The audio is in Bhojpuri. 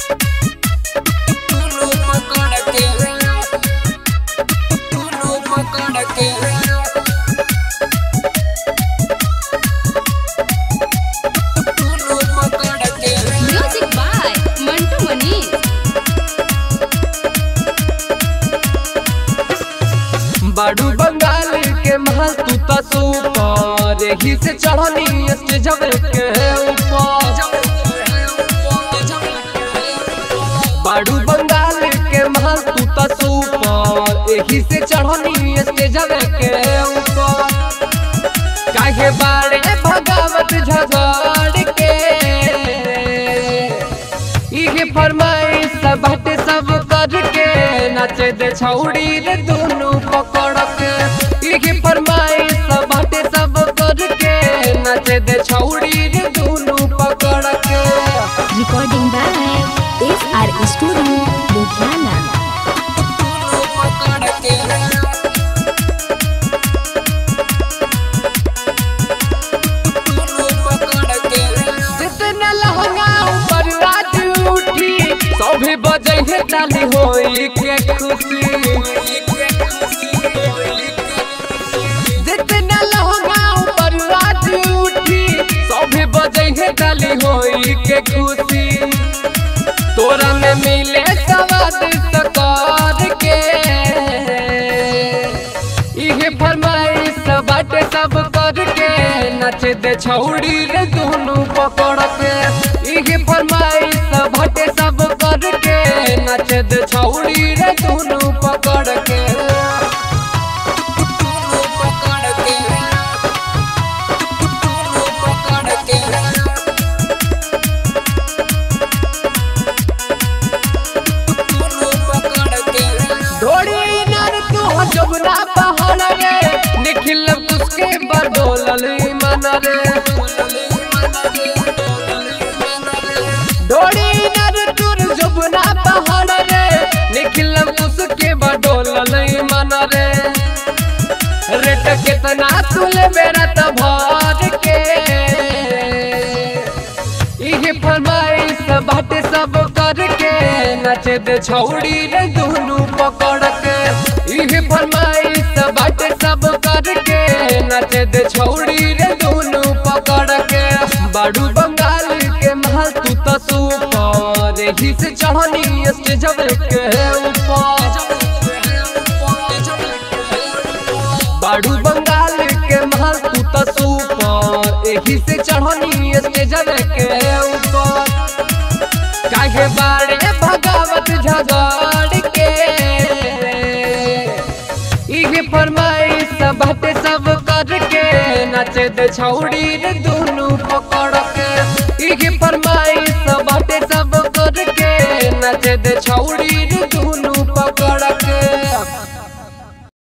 बाडू बंगाल के महल तू तो सुपर ही से चढ़नी स्टेज के ऊपर। बाडू बंगाल के महल तू तो सुपर ही से चढ़नी स्टेज के ऊपर। काहे बाड़े भगावत झगड़ के इहे फरमाइश बाटे सब करके नाचे दे छौड़ी रे दोनों पकड़ के। इहे फरमाइश बाटे सब करके नाचे दे छौड़ी रे दोनों पकड़ के। Recording by SR studio Ludhiana. सभी बजे है ताली होई के खुशी। जितना लहंगा ऊपर रात उठी सभी बजे है ताली होई के खुशी। तोरा में मिले सवाद सकार के इहे फरमाइश बाटे सब करके नाचे दे छौड़ी रे दोनों पकड़ के। इहे फरमाइश बाटे सब करके नाचे दे छौड़ी रे दोनों पकड़ के। ढोड़ी नर तू जमुना पहाड़ रे निखिल उसके बडोलल मन रे। ढोड़ी नर तू जमुना पहाड़ रे निखिल उसके बडोलल मन रे। रेट कितना तुले मेरा तो भर के इहे फरमाइश बाटे सब करके नाचे दे छौड़ी रे दोनों पकड़ के। इहे फरमाइश बाटे सब करके नाचे दे छौड़ी रे दोनों पकड़ के। बाडू बंगाल के महल तू तो सुपर ही से चढ़नी स्टेज के ऊपर। बाडू बंगाल के महल तू तो सुपर ही से चढ़नी स्टेज के ऊपर। काहे बाड़े भगावत झगड़ के इहे फरमाइश बाटे सब करके नाचे दे छौड़ी रे दोनों पकड़